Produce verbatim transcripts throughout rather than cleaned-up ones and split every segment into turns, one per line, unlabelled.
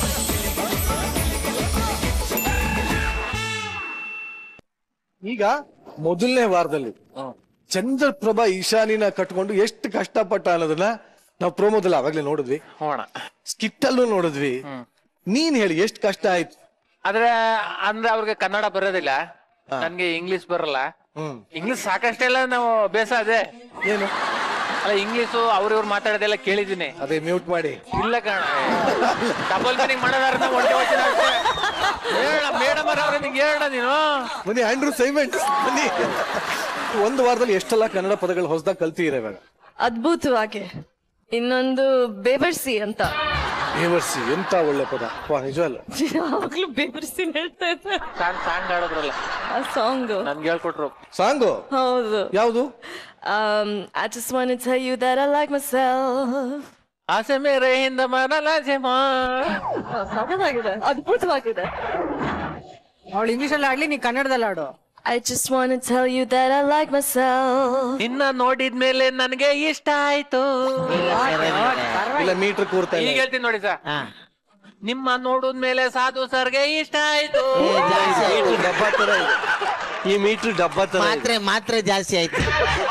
ಈಗ ಮೊದಲನೇ ವಾರದಲ್ಲಿ ಚಂದ್ರಪ್ರಭಾ ಈಶಾನಿನ ಕಟ್ಕೊಂಡು ಎಷ್ಟು ಕಷ್ಟಪಟ್ಟ ಅನ್ನೋದನ್ನ ನಾವು ಪ್ರೋಮೋದಲ್ಲಿ ಅವಾಗ್ಲೇ ನೋಡಿದ್ವಿ, ಸ್ಕಿಟ್ ಅಲ್ಲೂ ನೋಡಿದ್ವಿ. ನೀನ್ ಹೇಳಿ ಎಷ್ಟು ಕಷ್ಟ ಆಯ್ತು?
ಆದ್ರೆ ಅಂದ್ರೆ ಅವ್ರಿಗೆ ಕನ್ನಡ ಬರೋದಿಲ್ಲ, ನನ್ಗೆ ಇಂಗ್ಲಿಷ್ ಬರಲ್ಲ. ಇಂಗ್ಲಿಷ್ ಸಾಕಷ್ಟೆಲ್ಲ ನಾವು ಬೇಸ ಅದೇ
ಏನು
ಅಲ್ಲ, ಇಂಗ್ಲಿಷು ಅವ್ರ ಇವ್ರು ಮಾತಾಡೋದೆಲ್ಲ ಕೇಳಿದೀನಿ.
ಅದೇ ಮ್ಯೂಟ್ ಮಾಡಿ.
ಇಲ್ಲ ಕಣ, ಡಬಲ್ ಮೀನಿಂಗ್ ಮಾಡೋದಾರ ಒಂದೇ ವಚನ ಹೇಳ ಮೇಡಮ್ ಅವ್ರ ನಿಂಗೆ ಹೇಳ ನೀನು
ಬನ್ನಿ ಆಂಡ್ರೂ ಸೈಮೆಂಟ್ ಬನ್ನಿ. ಒಂದು ವಾರದಲ್ಲಿ ಎಷ್ಟೆಲ್ಲ ಕನ್ನಡ ಪದಗಳು ಹೊಸದಾಗ ಕಲ್ತಿರ ಇವಾಗ?
ಅದ್ಭುತವಾಗಿ. ಇನ್ನೊಂದು ಬೇವರ್ಸಿ ಅಂತ.
ಬೇವರ್ಸಿ ಎಂತ ಒಳ್ಳೆ ಪದ, ನಿಜವಲ್ಲ?
ಯಾವಾಗ್ಲೂ ಬೇವರ್ಸಿ ಹೇಳ್ತಾ ಇದ್ದೆ.
ಸಾಂಗ್ ಸಾಂಗ್ ಆಡೋದ್ರಲ್ಲ
ಆ ಸಾಂಗ್
ನನ್ಗೆ ಹೇಳ್ಕೊಟ್ರು.
ಸಾಂಗು
ಹೌದು.
ಯಾವುದು?
Um, I just want to tell you that I like myself.
ಆಸೆ ಮೇರೆ ಹಿಂದ ಮನಲಾಜೆ ಮಾ.
ಸಾಕಾಗಿದೆ, ಅದ್ಭುತವಾಗಿದೆ.
ಅವಳು ಇಂಗ್ಲಿಷ್ ಅಲ್ಲಿ ಆಡ್ಲಿ, ನೀ ಕನ್ನಡದಲ್ಲಿ ಆಡು.
I just want to tell you that I like myself.
ನಿನ್ನ ನೋಡಿದ್ಮೇಲೆ ನನಗೆ ಇಷ್ಟ ಆಯ್ತು.
ಇಲ್ಲ ಮೀಟರ್ ಕೂರ್ತಾ
ಈಗ ಹೇಳ್ತೀನಿ ನೋಡಿ ಸರ್, ನಿಮ್ಮ ನೋಡಿದ್ಮೇಲೆ ಸಾಧು ಸರ್ಗೆ ಇಷ್ಟ ಆಯ್ತು.
ಡಬ್ಬ ತರ ಈ ಮೀಟರ್ ಡಬ್ಬ ತರ
ಮಾತ್ರೆ ಮಾತ್ರೆ ಜಾಸ್ತಿ ಆಯ್ತು.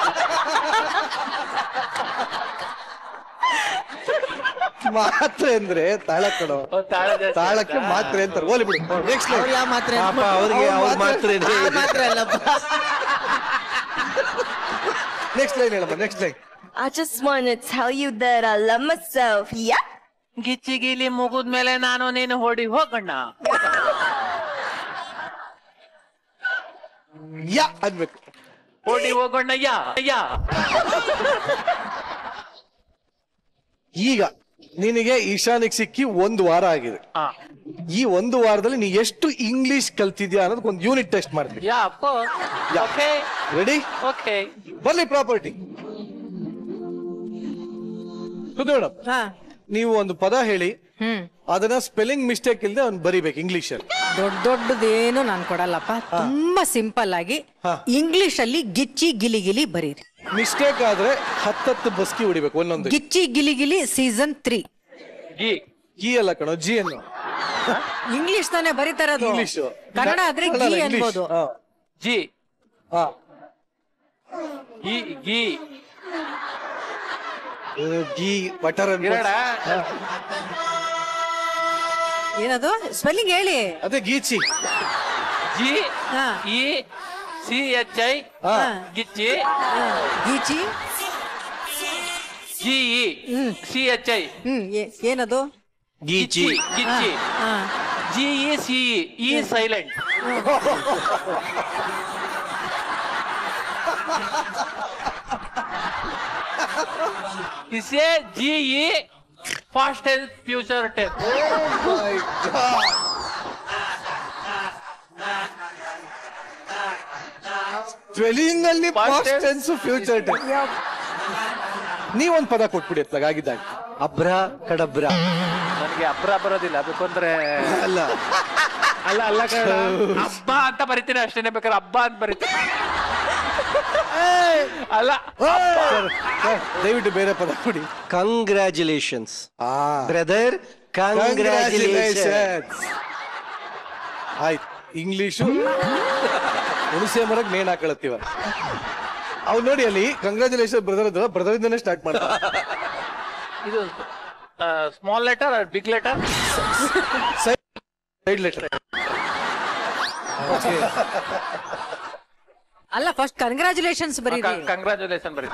ಮಾತ್ರೆ ಅಂದ್ರೆ ತಾಳ ಕಡೋ, ತಾಳಕ್ಕೆ ಮಾತ್ರೆ ಅಂತಾರೆ. ಹೋಲಿ ಬಿಡು. ನೆಕ್ಸ್ಟ್
ಅವ್ರು ಯಾವ ಮಾತ್ರೆ?
ಅವ್ರಿಗೆ ಅವ್ರ ಮಾತ್ರೆ
ಮಾತ್ರೆ ಅಲ್ಲಪ್ಪ.
ನೆಕ್ಸ್ಟ್ ಲೈನ್ ಹೇಳಮ್ಮ, next line.
I just want to tell you that I love myself. Yeah.
Gicchi Gili ಮುಗಿದ್ಮೇಲೆ ನಾನು ನೀನು ಹೊಡಿ ಹೋಗಣ್ಣ.
ಯಾ ಅನ್ಬೇಕು.
ಹೊಡಿ ಹೋಗೋಣ ಯಾ ಯಾ.
ಈಗ ನಿನಗೆ ಈಶಾನಿಗೆ ಸಿಕ್ಕಿ ಒಂದು ವಾರ ಆಗಿದೆ. ಈ ಒಂದು ವಾರದಲ್ಲಿ ನೀ ಎಷ್ಟು ಇಂಗ್ಲಿಷ್ ಕಲ್ತಿದ್ಯಾ ಅನ್ನೋದಕ್ಕೆ ಒಂದು ಯೂನಿಟ್ ಟೆಸ್ಟ್ ಮಾಡ್ತೀವಿ.
ಯಾ ಅಪ್ಪ. Okay
ready?
ಓಕೆ
ಬರ್ಲಿ ಪ್ರಾಪರ್ಟಿ. ನೀವು ಒಂದು ಪದ ಹೇಳಿ, ಅದನ್ನ ಸ್ಪೆಲ್ಲಿಂಗ್ ಮಿಸ್ಟೇಕ್ ಇಲ್ಲದೆ ಅವ್ನು ಬರಿಬೇಕು ಇಂಗ್ಲಿಷ್ ಅಲ್ಲಿ.
ದೊಡ್ಡ ದೊಡ್ಡದೇನು ನಾನ್ ಕೊಡಲ್ಲಪ್ಪ, ತುಂಬಾ ಸಿಂಪಲ್ ಆಗಿ ಇಂಗ್ಲಿಷ್ ಅಲ್ಲಿ ಗಿಚ್ಚಿ ಗಿಲಿ ಗಿಲಿ ಬರೀರಿ.
ಮಿಸ್ಟೇಕ್ ಆದ್ರೆ ಹತ್ತತ್ತು ಬಸ್ಕಿ ಹೊಡಿಬೇಕು ಒಂದೊಂದು.
Gicchi Gili Gili season three.
ಗಿ
ಗಿ ಅಲ್ಲ ಕಣೋ, ಜಿ ಅನ್ನು.
ಇಂಗ್ಲಿಷ್ ತಾನೇ ಬರೀತಾ ಇರೋದು,
ಇಂಗ್ಲಿಷ್.
ಕನ್ನಡ ಆದ್ರೆ ಗಿ ಅನ್ಬೋದು.
ಜಿ ಗಿ ಗಿ
ಗಿ ಬಟರ್
ಏನದು ಸ್ಪೆಲ್ಲಿಂಗ್ ಹೇಳಿ?
ಅದೇ Gicchi.
G E C H I Gicchi.
Gicchi
G E C H I.
Hmm ಏನದು?
Gicchi Gicchi. G E C E silent. इसे G E past tense future tense.
Spelling ಅಲ್ಲಿ ಪಾಸ್ಟ್ ಟೆನ್ಸ್ ಫ್ಯೂಚರ್ ಟೆನ್ಸ್. ನೀವೊಂದು ಪದ ಕೊಟ್ಬಿಡಿ ಅತ್ಲಾಗ ಆಗಿದ್ದಾಗ. ಅಬ್ರ ಕಡಬ್ರ.
ನನಗೆ ಅಬ್ರ ಬರೋದಿಲ್ಲ, ಬೇಕಂದ್ರೆ
ಅಲ್ಲ
ಅಲ್ಲ ಅಲ್ಲ ಹಬ್ಬ ಅಂತ ಬರಿತೀನಿ ಅಷ್ಟೇನೆ, ಬೇಕಾದ್ರೆ ಹಬ್ಬ ಅಂತ ಬರಿತೀನಿ. ಅಲ್ಲ
ದಯವಿಟ್ಟು ಬೇರೆ ಪದ ಕೊಡಿ.
Congratulations brother, congratulations.
ಆಯ್ತು, ಇಂಗ್ಲಿಷು ಹುಣಸೆ ಮರಕ್ಕೆ ನೇಣ್ ಹಾಕೊಳತ್ತೀವ. ಅವ್ರು ನೋಡಿ ಅಲ್ಲಿ ಕಂಗ್ರ್ಯಾಚುಲೇಷನ್ ಬ್ರದರ್ ಬ್ರದರ್ ಇಂದಾನೆ ಸ್ಟಾರ್ಟ್ ಮಾಡ್ತಾರೆ.
ಇದು small letter big letter
side letter.
ಅಲ್ಲ, ಫಸ್ಟ್ ಕಂಗ್ರ್ಯಾಚುಲೇಷನ್ಸ್ ಬರೀರಿ.
ಕಂಗ್ರ್ಯಾಚುಲೇಷನ್ ಬರೀ.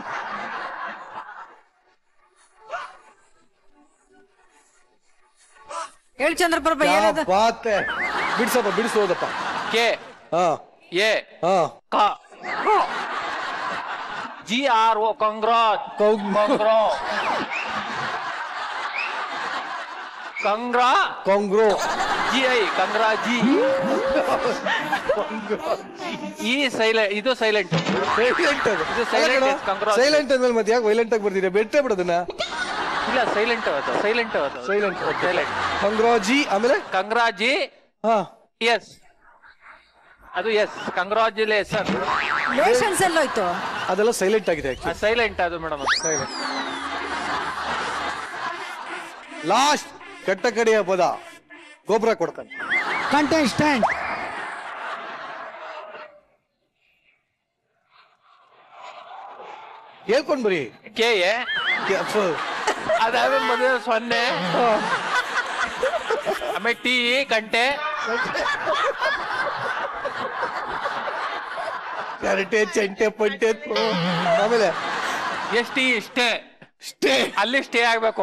ಹೇಳಿ ಚಂದ್ರಪ್ರಭಾ, ಏನದು?
ಬಿಡ್ಸಪ್ಪ, ಬಿಡಿಸೋದಪ್ಪ.
ಕೆ
ಹಾ
ಎ ಕ ಜಿ ಆರ್ ಓ ಕಂಗ್ರಾಟ್. ಕಂಗ್ರಾ ಕಂಗ್ರಾ
ಕಾಂಗ್ರೋ.
ಜಿ ಐ ಕಂಗ್ರಾ ಜಿ. ಈ ಸೈಲೆಂಟ್, ಇದು ಸೈಲೆಂಟ್. ಇದು ಸೈಲೆಂಟ್. ಕಂಗ್ರಾ
ಸೈಲೆಂಟ್ ಅಂದ್ಮೇಲೆ ಮತ್ತೆ ಯಾಕೆ ವೈಲೆಂಟ್ ಆಗಿ ಬರ್ತೀರಾ? ಬೆಟ್ಟೆ ಬಿಡೋದನ್ನ.
ಇಲ್ಲ, ಸೈಲೆಂಟ್ ಅದು, ಸೈಲೆಂಟ್ ಅದು,
ಸೈಲೆಂಟ್
ಸೈಲೆಂಟ್.
ಕಂಗ್ರಾಜಿ ಆಮೇಲೆ
ಕಂಗ್ರಾಜಿ.
ಹಾ
ಎಸ್, ಅದು ಎಸ್. ಕಂಗ್ರಾಚುಲೇಷನ್.
ಲೇಷನ್ಸ್ ಎಲ್ಲೋಯ್ತು?
ಅದೆಲ್ಲ ಸೈಲೆಂಟ್ ಆಗಿದೆ.
ಸೈಲೆಂಟ್ ಅದು ಮೇಡಮ್.
ಸೈಲೆಂಟ್. ಲಾಸ್ಟ್ ಕಟ್ಟ ಕಡೆಯ ಪದ ಗೊಬ್ಬರ ಕೊಡ್ತಾನೆ.
ಕಂಟೆಸ್ಟೆಂಟ್.
ಹೇಳ್ಕೊಂಡ್ ಬರಿ.
ಕೆ ಎ ಅದಾದ್ಮೇಲೆ ಮದುವೆ ಸೊನ್ನೆ, ಆಮೇಲೆ ಟಿ ಗಂಟೆ,
ಕರಟೆ ಚಂಟೆ ಪಂಟೆ. ಆಮೇಲೆ
ಎಷ್ಟಿ ಇಷ್ಟೇ
ಸ್ಟೇ,
ಅಲ್ಲಿ ಸ್ಟೇ ಆಗ್ಬೇಕು.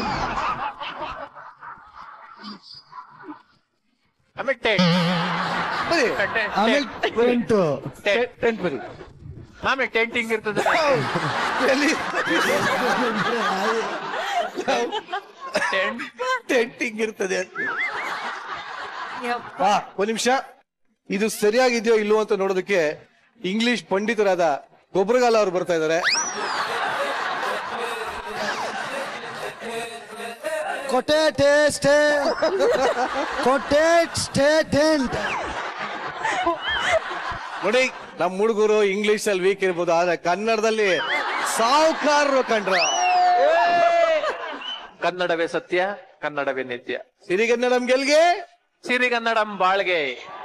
ಆಮೇಲೆ ಟೆಂಟ್
ಬರಿ.
ಆಮೇಲೆ ಟೆಂಟು.
ಟೆಂಟ್ ಬರಿ.
ಆಮೇಲೆ ಟೆಂಟ್ ಹಿಂಗ್ ಇರ್ತದೆ.
ಎಲ್ಲಿ?
ಟೆಂಟ್
ಟೆಂಟ್ ಹಿಂಗಿರ್ತದೆ. ಹಾ, ಒಂದ್ ನಿಮಿಷ. ಇದು ಸರಿಯಾಗಿದೆಯೋ ಇಲ್ವೋ ಅಂತ ನೋಡೋದಕ್ಕೆ ಇಂಗ್ಲಿಷ್ ಪಂಡಿತರಾದ ಗೊಬ್ಬರಗಾಲ ಅವರು ಬರ್ತಾ ಇದ್ದಾರೆ.
ಕೊಟೇಟೆ ಸ್ಟೇ ಕೊಟೇಟ್ ಸ್ಟೇ ಟೆಂಟ್.
ನೋಡಿ, ನಮ್ಮ ಹುಡುಗರು ಇಂಗ್ಲಿಷ್ ಅಲ್ಲಿ ವೀಕ್ ಇರ್ಬೋದು, ಆದ್ರೆ ಕನ್ನಡದಲ್ಲಿ ಸಾವುಕಾರರು ಕಂಡ್ರ.
ಕನ್ನಡವೇ ಸತ್ಯ, ಕನ್ನಡವೇ ನಿತ್ಯ.
ಸಿರಿಗನ್ನಡಂ ಗೆಲ್ಗೆ,
ಸಿರಿಗನ್ನಡಂ ಬಾಳ್ಗೆ.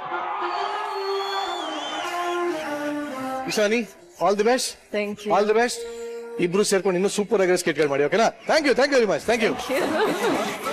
Ishani, all the best.
Thank you.
All the best. ಇಬ್ರು ಸೇರ್ಕೊಂಡು ಇನ್ನೂ ಸೂಪರ್ ಆಗಿ ಸ್ಕಿಟ್ಗಳು ಮಾಡಿ. ಓಕೆನಾ? Thank you, thank you very much. Thank you.